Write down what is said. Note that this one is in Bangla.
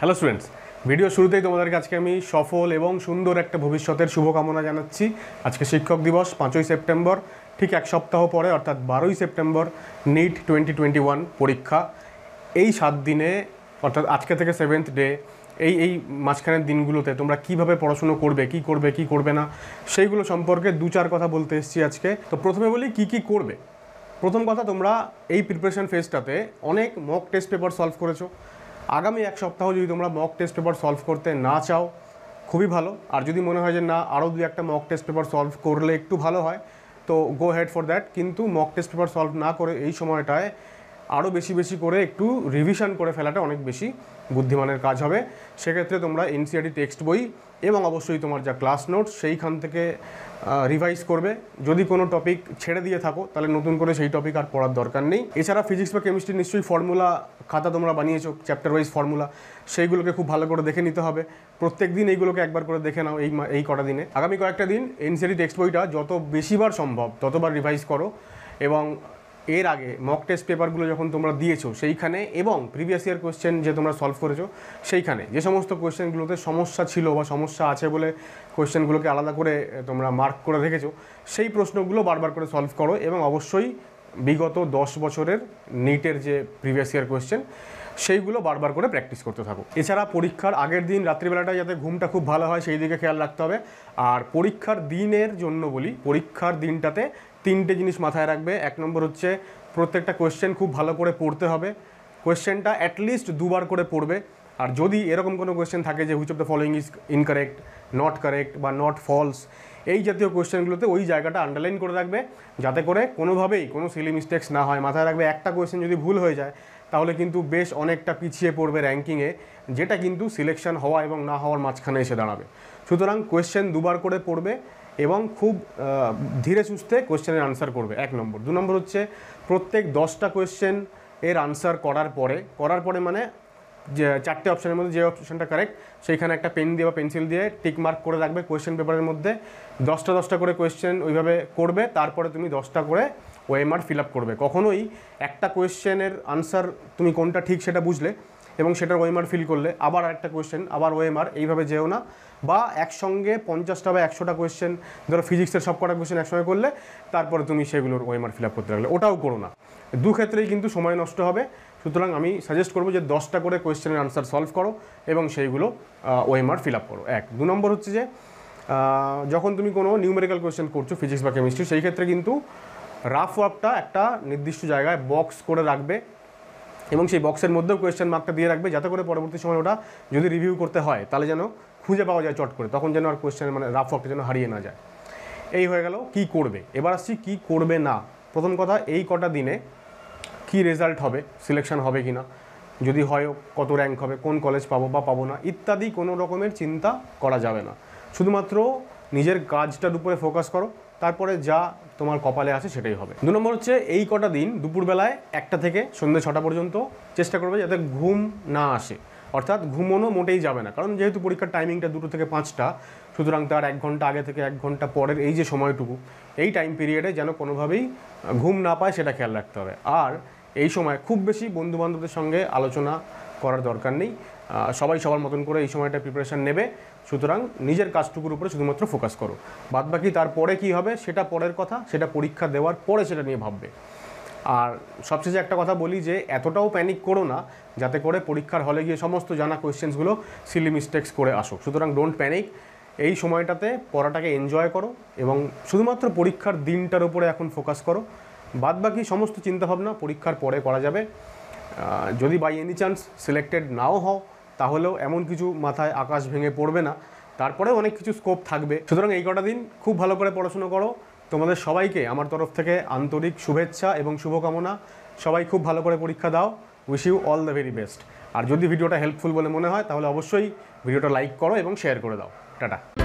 হ্যালো স্টুডেন্টস, ভিডিও শুরুতেই তোমাদেরকে আজকে আমি সফল এবং সুন্দর একটা ভবিষ্যতের শুভকামনা জানাচ্ছি। আজকে শিক্ষক দিবস 5ই সেপ্টেম্বর, ঠিক এক সপ্তাহ পরে অর্থাৎ 12ই সেপ্টেম্বর নিট 2021 পরীক্ষা। এই 7 দিনে অর্থাৎ আজকে থেকে 7th ডে, এই মাঝখানের দিনগুলোতে তোমরা কিভাবে পড়াশুনো করবে, কি করবে না, সেইগুলো সম্পর্কে 2-4 কথা বলতে এসেছি আজকে। তো প্রথমে বলি কি করবে। প্রথম কথা, তোমরা এই প্রিপারেশন ফেজটাতে অনেক মক টেস্ট পেপার সলভ করেছো। আগামী এক সপ্তাহ যদি তোমরা মক টেস্ট পেপার সলভ করতে না চাও, খুবই ভালো। আর যদি মনে হয় যে না, আরও 2-1টা মক টেস্ট পেপার সলভ করলে একটু ভালো হয়, তো গো হেড ফর দ্যাট। কিন্তু মক টেস্ট পেপার সলভ না করে এই সময়টায় আরও বেশি করে একটু রিভিশন করে ফেলাটা অনেক বেশি বুদ্ধিমানের কাজ হবে। সেক্ষেত্রে তোমরা এনসিইআরটি টেক্সট বই এবং অবশ্যই তোমার যা ক্লাস নোটস সেইখান থেকে রিভাইজ করবে। যদি কোনো টপিক ছেড়ে দিয়ে থাকো তাহলে নতুন করে সেই টপিক আর পড়ার দরকার নেই। এছাড়া ফিজিক্স বা কেমিস্ট্রি নিশ্চয়ই ফর্মুলা খাতা তোমরা বানিয়েছো, চ্যাপ্টার ওয়াইজ ফর্মুলা, সেইগুলোকে খুব ভালো করে দেখে নিতে হবে। প্রত্যেক দিন এইগুলোকে একবার করে দেখে নাও। এই কটা দিনে, আগামী কয়েকটা দিন এনসিইআরটি টেক্সট বইটা যত বেশিবার সম্ভব ততবার রিভাইজ করো। এবং এর আগে মক টেস্ট পেপারগুলো যখন তোমরা দিয়েছো সেইখানে এবং প্রিভিয়াস ইয়ার কোয়েশ্চেন যে তোমরা সলভ করেছো সেইখানে যে সমস্ত কোয়েশ্চেনগুলোতে সমস্যা ছিল বা সমস্যা আছে বলে কোয়েশ্চেনগুলোকে আলাদা করে তোমরা মার্ক করে রেখেছো, সেই প্রশ্নগুলো বারবার করে সলভ করো। এবং অবশ্যই বিগত 10 বছরের নিটের যে প্রিভিয়াস ইয়ার কোয়েশ্চেন সেইগুলো বারবার করে প্র্যাকটিস করতে থাকো। এছাড়া পরীক্ষার আগের দিন রাত্রিবেলাটা যাতে ঘুমটা খুব ভালো হয় সেই দিকে খেয়াল রাখতে হবে। আর পরীক্ষার দিনের জন্য বলি, পরীক্ষার দিনটাতে 3টে জিনিস মাথায় রাখবে। 1 নম্বর হচ্ছে প্রত্যেকটা কোয়েশ্চেন খুব ভালো করে পড়তে হবে। কোয়েশ্চেনটা অ্যাটলিস্ট 2বার করে পড়বে। আর যদি এরকম কোনো কোয়েশ্চেন থাকে যে which of the following is incorrect, not correct বা নট ফলস, এই জাতীয় কোয়েশ্চেনগুলোতে ওই জায়গাটা আন্ডারলাইন করে রাখবে, যাতে করে কোনোভাবেই কোনো সিলি মিস্টেক্স না হয়। মাথায় রাখবে একটা কোয়েশ্চেন যদি ভুল হয়ে যায় তাহলে কিন্তু বেশ অনেকটা পিছিয়ে পড়বে র্যাঙ্কিংয়ে, যেটা কিন্তু সিলেকশন হওয়া এবং না হওয়ার মাঝখানে এসে দাঁড়াবে। সুতরাং কোয়েশ্চেন 2বার করে পড়বে এবং খুব ধীরে সুস্থে কোয়েশ্চেনের আনসার করবে, 1 নম্বর। 2 নম্বর হচ্ছে প্রত্যেক 10টা কোয়েশ্চেন এর আনসার করার পরে মানে যে 4টে অপশানের মধ্যে যে অপশানটা কারেক্ট সেইখানে একটা পেন দিয়ে বা পেন্সিল দিয়ে টিক মার্ক করে রাখবে কোয়েশ্চেন পেপারের মধ্যে। 10টা করে কোয়েশ্চেন ওইভাবে করবে, তারপরে তুমি 10টা করে ওএমআর ফিল আপ করবে। কখনোই একটা কোয়েশ্চেনের আনসার তুমি কোনটা ঠিক সেটা বুঝলে এবং সেটার ওএমআর ফিল করলে আবার আরেকটা কোয়েশ্চেন আবার ওএমআর, এইভাবে যেও না। বা একসঙ্গে 50টা বা 100টা কোয়েশ্চেন, ধরো ফিজিক্সের সব কটা কোয়েশ্চেন একসঙ্গে করলে তারপরে তুমি সেগুলোর ওএমআর ফিল আপ করতে লাগলে, ওটাও করো না। 2 ক্ষেত্রেই কিন্তু সময় নষ্ট হবে। সুতরাং আমি সাজেস্ট করবো যে 10টা করে কোয়েশ্চেনের আনসার সলভ করো এবং সেইগুলো ওএমআর ফিল আপ করো। 1। 2 নম্বর হচ্ছে যে যখন তুমি কোনো নিউমেরিক্যাল কোয়েশ্চেন করছো ফিজিক্স বা কেমিস্ট্রি, সেই ক্ষেত্রে কিন্তু রাফ ওয়ার্কটা একটা নির্দিষ্ট জায়গায় বক্স করে রাখবে এবং সেই বক্সের মধ্যেও কোয়েশ্চেন মার্কটা দিয়ে রাখবে, যাতে করে পরবর্তী সময় ওটা যদি রিভিউ করতে হয় তাহলে যেন খুঁজে পাওয়া যায় চট করে, তখন যেন আর কোয়েশ্চেন মানে রাফ ওয়ার্কটা যেন হারিয়ে না যায়। এই হয়ে গেল কি করবে। এবার আসছি কি করবে না। প্রথম কথা, এই কটা দিনে কি রেজাল্ট হবে, সিলেকশন হবে কি না, যদি হয় কত র্যাঙ্ক হবে, কোন কলেজ পাবো বা পাবো না ইত্যাদি কোনো রকমের চিন্তা করা যাবে না। শুধুমাত্র নিজের কাজটার উপরে ফোকাস করো, তারপরে যা তোমার কপালে আছে সেটাই হবে। 2 নম্বর হচ্ছে এই কটা দিন দুপুরবেলায় 1টা থেকে সন্ধ্যে 6টা পর্যন্ত চেষ্টা করবে যাতে ঘুম না আসে, অর্থাৎ ঘুমোনো মোটেই যাবে না। কারণ যেহেতু পরীক্ষার টাইমিংটা 2টো থেকে 5টা, সুতরাং তার 1 ঘন্টা আগে থেকে 1 ঘন্টা পরের এই যে সময়টুকু, এই টাইম পিরিয়ডে যেন কোনোভাবেই ঘুম না পায় সেটা খেয়াল রাখতে হবে। আর এই সময় খুব বেশি বন্ধুবান্ধবদের সঙ্গে আলোচনা করার দরকার নেই। সবাই সবার মতন করে এই সময়টা প্রিপারেশান নেবে। সুতরাং নিজের কাজটুকুর উপরে শুধুমাত্র ফোকাস করো। বাদবাকি তারপরে কী হবে সেটা পরের কথা, সেটা পরীক্ষা দেওয়ার পরে সেটা নিয়ে ভাববে। আর সবশেষে একটা কথা বলি যে এতটাও প্যানিক করো না যাতে করে পরীক্ষার হলে গিয়ে সমস্ত জানা কোয়েশ্চেন্সগুলো সিলি মিস্টেক্স করে আসো। সুতরাং ডোন্ট প্যানিক। এই সময়টাতে পড়াটাকে এনজয় করো এবং শুধুমাত্র পরীক্ষার দিনটার উপরে এখন ফোকাস করো। বাদবাকি সমস্ত চিন্তাভাবনা পরীক্ষার পরে করা যাবে। যদি বাই এনি চান্স সিলেক্টেড নাও হও তাহলেও এমন কিছু মাথায় আকাশ ভেঙে পড়বে না, তারপরে অনেক কিছু স্কোপ থাকবে। সুতরাং এই কটা দিন খুব ভালো করে পড়াশুনো করো। তোমাদের সবাইকে আমার তরফ থেকে আন্তরিক শুভেচ্ছা এবং শুভকামনা। সবাই খুব ভালো করে পরীক্ষা দাও। Wish you all the very best. আর যদি ভিডিওটা হেল্পফুল বলে মনে হয় তাহলে অবশ্যই ভিডিওটা লাইক করো এবং শেয়ার করে দাও। টাটা।